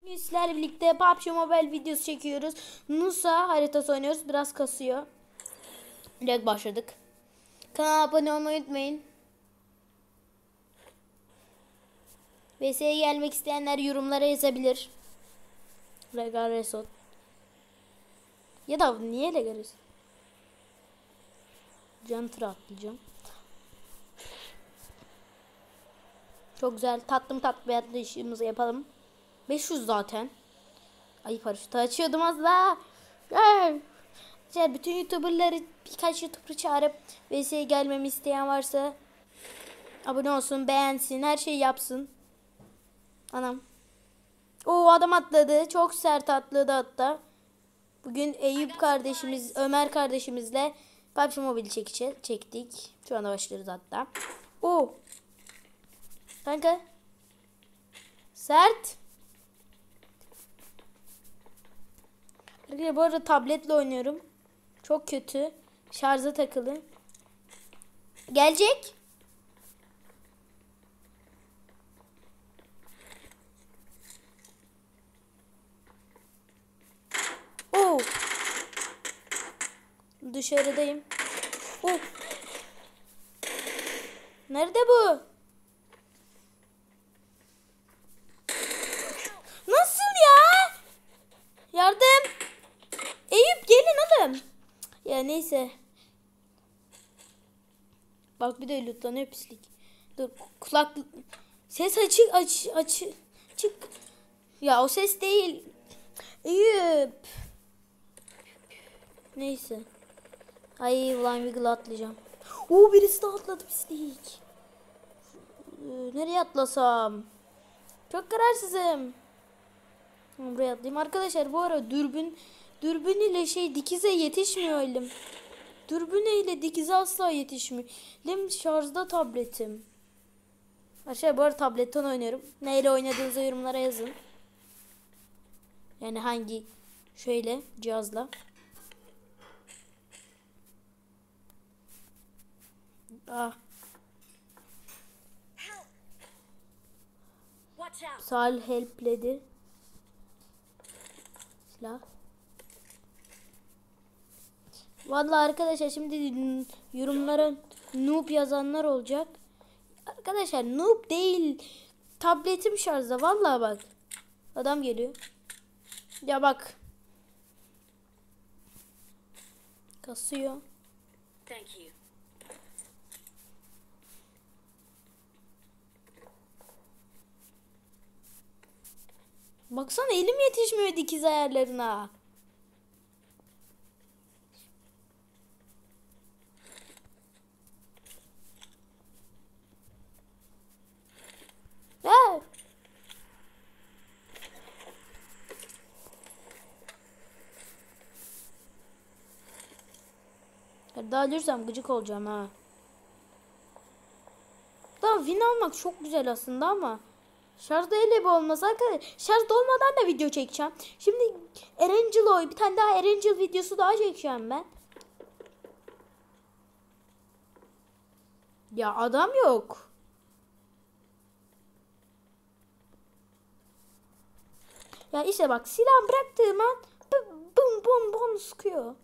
Sizlerle birlikte PUBG Mobile videosu çekiyoruz. Nusa haritası oynuyoruz. Biraz kasıyor. Direkt başladık. Kanala abone olmayı unutmayın. VS'ye gelmek isteyenler yorumlara yazabilir. Regal Resort. Ya da niye Regal Resort? Can tıra atlayacağım. Çok güzel. Tatlım tatlı bir atlayışımızı yapalım. 500 zaten. Ay paraşütü açıyordum az daha. Bütün YouTuber'ları birkaç YouTuber çağırıp VS'ye gelmemi isteyen varsa abone olsun, beğensin, her şeyi yapsın. Anam. O adam atladı. Çok sert atladı hatta. Bugün Eyüp kardeşimiz, Ömer kardeşimizle PUBG Mobile çektik. Şu anda başlıyoruz hatta. O. Kanka. Sert. Bu arada tabletle oynuyorum. Çok kötü. Şarja takılı. Gelecek. Oo. Dışarıdayım. Oh. Nerede bu? Nasıl ya? Yardım. Eyüp gelin oğlum. Ya neyse. Bak bir de lootlanıyor pislik. Dur kulak ses aç çık. Ya o ses değil. Eyüp. Neyse. Ay ulan Wiggle atlayacağım. Oo birisi de atladı pislik. Nereye atlasam? Çok kararsızım. Buraya atlayayım. Arkadaşlar bu ara dürbün ile dikize yetişmiyor elim. Dürbün ile dikize asla yetişmiyor. Elim şarjda tabletim. Arkadaşlar bu arada tabletten oynuyorum. Neyle oynadığınızı yorumlara yazın. Yani hangi cihazla. Sal helpledi. Silah. Vallahi arkadaşlar şimdi yorumlara noob yazanlar olacak. Arkadaşlar noob değil. Tabletim şarjda. Vallahi bak. Adam geliyor. Ya bak. Kasıyor. Thank you. Baksana elim yetişmiyor dikiz ayarlarına. Ha. Daha ölürsem gıcık olacağım ha. Tamam win almak çok güzel aslında ama şarjda öyle bir olmaz arkadaşlar. Şarjda olmadan da video çekeceğim. Şimdi bir tane daha Erangel videosu daha çekeceğim ben. Ya adam yok. Ya işte bak silah bıraktığım an bum bum bum sıkıyor.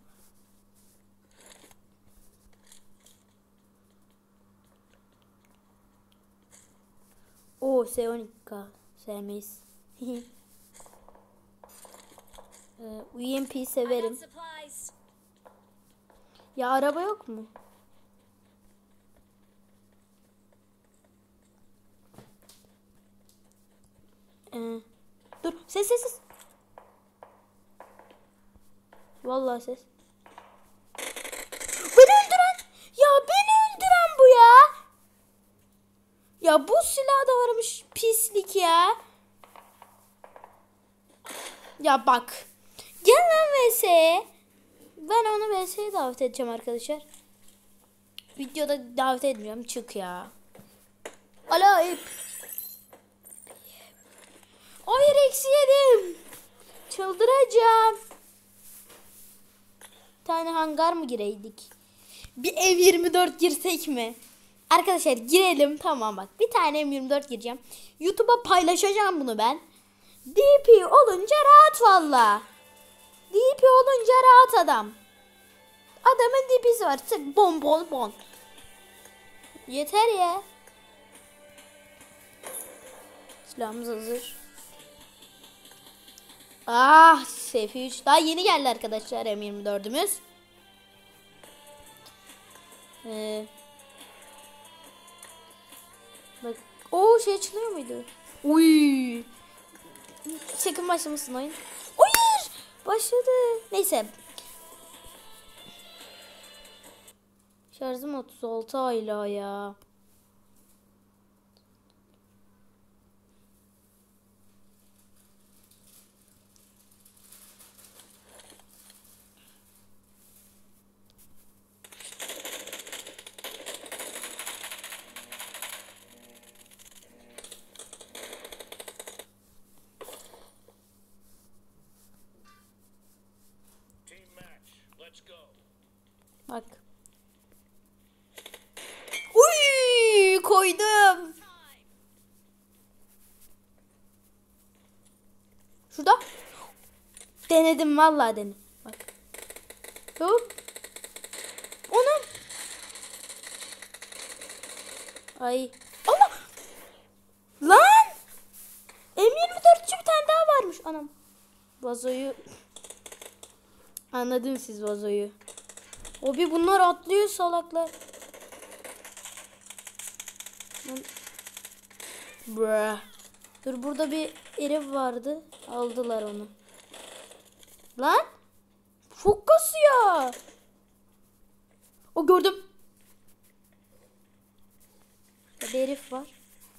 O S12K sevmeyiz. UMP severim. Ya araba yok mu? Dur ses. Vallahi ses. Beni öldüren bu ya. Ya bu silah da varmış pislik ya. Ya bak. Gel lan VS'ye. Ben onu VS'ye davet edeceğim arkadaşlar. Videoda davet etmiyorum. Çık ya. Alo ip. Hayır eksi yedim. Çıldıracağım. Bir tane hangar mı gireydik? Bir M24 girsek mi? Arkadaşlar girelim, tamam bak. Bir tane M24 gireceğim. YouTube'a paylaşacağım bunu ben. DP olunca rahat valla. DP olunca rahat adam. Adamın DP'si var. Sık bon bon bon. Yeter ya. Silahımız hazır. Ah, SF3 daha yeni geldi arkadaşlar, M24'ümüz. Bak, o şey açılıyor muydu? Uy. Sakın başlamasın oyun. Hayır, başladı. Neyse. Şarjım 36 hala ya. Bak. Uy, koydum. Şurada. Denedim vallahi denedim. Bak. Hop. Onu. Ay. Allah. Lan. M24'cü bir tane daha varmış. Anam. Vazoyu. Anladın siz vazoyu. O bir bunlar atlıyor salaklar. Bruh. Dur, burada bir herif vardı. Aldılar onu. Lan. Çok kasıyor. O gördüm. Bir herif var.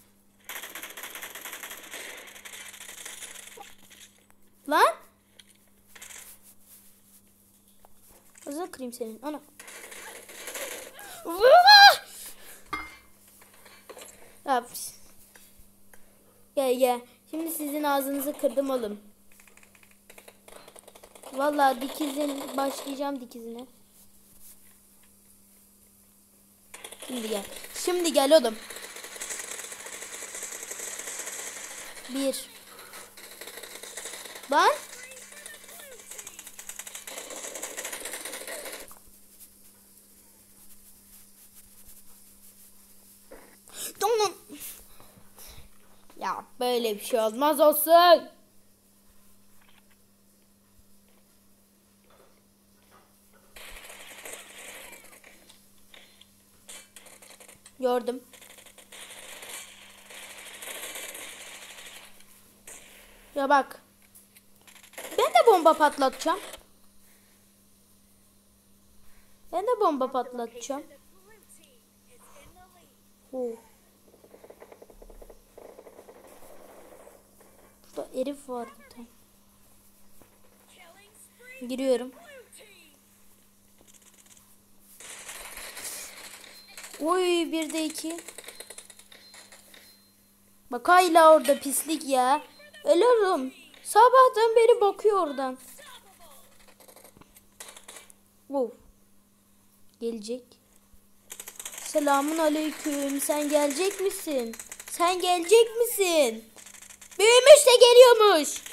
Lan. Ağzına kırayım senin. Ana. Gel gel. Şimdi sizin ağzınızı kırdım oğlum. Vallahi dikizin başlayacağım dikizine. Şimdi gel. Şimdi gel oğlum. Bir. Lan. Tamam. Ya böyle bir şey olmaz olsun. Gördüm. Ya bak. Ben de bomba patlatacağım. Ben de bomba patlatacağım. Oh. Burada herif var bir tane. Giriyorum. Oy, bir de iki. Bak hala orada pislik ya. Ölürüm. Sabahtan beri bakıyor oradan. Wow. Gelecek. Selamun aleyküm. Sen gelecek misin? Sen gelecek misin? Büyümüş de geliyormuş.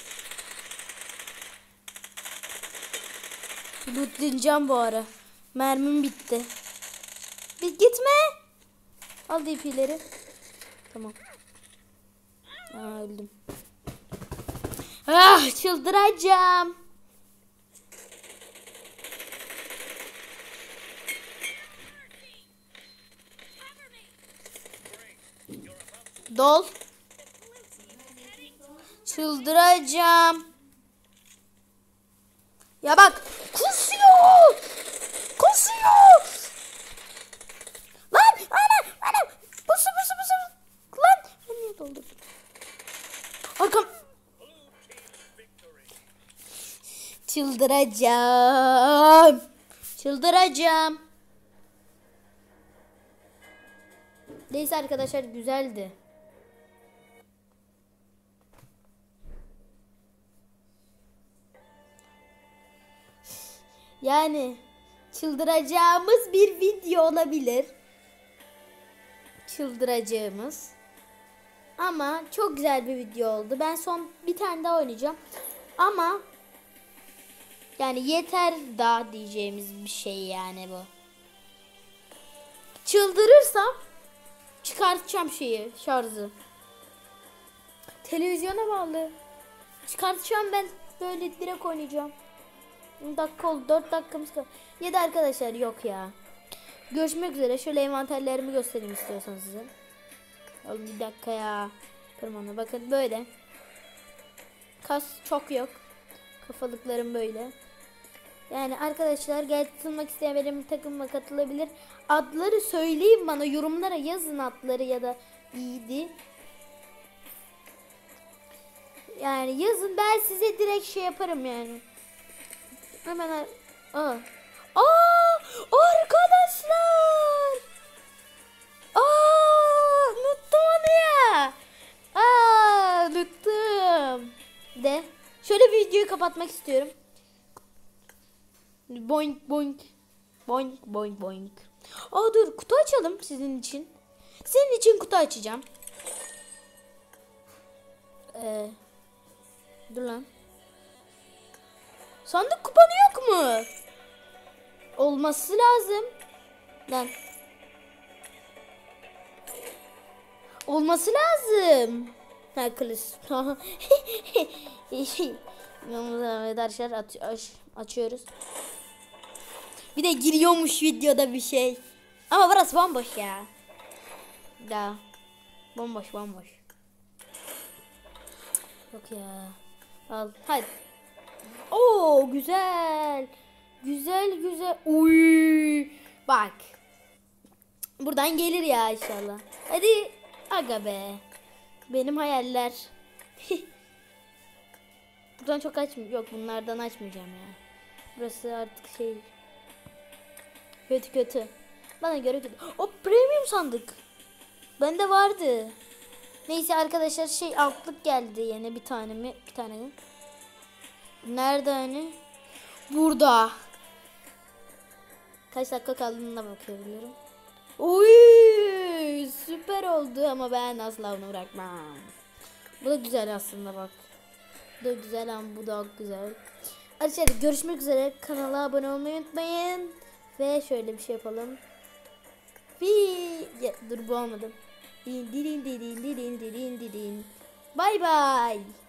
Lootlayacağım bu ara. Mermim bitti. Bir gitme. Al DP'leri. Tamam. Aa, öldüm. Ah, çıldıracağım. Dol. Çıldıracağım. Ya bak, kusuyor. Kusuyor. Lan ana. Pusu. Lan ben niye doldurdum? Arkam. Çıldıracağım. Neyse arkadaşlar, güzeldi. Yani çıldıracağımız bir video olabilir. Çıldıracağımız. Ama çok güzel bir video oldu. Ben son bir tane daha oynayacağım. Ama yani yeter da diyeceğimiz bir şey yani bu. Çıldırırsam çıkartacağım şarjı. Televizyona bağlı. Çıkartacağım ben, böyle direkt oynayacağım. 10 dakika oldu, 4 dakikamız kaldı. Ya da arkadaşlar yok ya. Görüşmek üzere. Şöyle envanterlerimi göstereyim istiyorsanız size. Oğlum bir dakika ya. Tırmanı bakın böyle. Kas çok yok. Kafalıklarım böyle. Yani arkadaşlar katılmak isteyen benim takımıma katılabilir. Adları söyleyin bana, yorumlara yazın adları ya da iyiydi. Yani yazın, ben size direkt şey yaparım yani. Hemen arkadaşlar. Unuttum onu ya. Unuttum. De. Şöyle videoyu kapatmak istiyorum. Boink boink. Boink boink boink. Dur, kutu açalım sizin için. Senin için kutu açacağım. Dur lan. Sandık kupanı yok mu? Olması lazım. Lan. Olması lazım. Ha, kılıç. Arkadaşlar açıyoruz. Bir de giriyormuş videoda bir şey. Ama burası bomboş ya. Da. Bomboş. Yok ya. Al. Hadi. Oo, güzel. Güzel. Uy. Bak. Buradan gelir ya inşallah. Hadi. Aga be. Benim hayaller. Buradan çok yok, bunlardan açmayacağım ya. Burası artık şey. Kötü. Bana göre kötü. O premium sandık. Bende vardı. Neyse arkadaşlar, altlık geldi yine, bir tane mi? Bir tane mi? Nerede hani? Burada. Kaç dakika kaldığına bakabilirim. Oy, süper oldu ama ben asla onu bırakmam. Bu da güzel aslında, bak. Bu da güzel ama bu da güzel. Arkadaşlar görüşmek üzere. Kanala abone olmayı unutmayın. Ve şöyle bir şey yapalım. Dur, bu olmadı. Bye bye.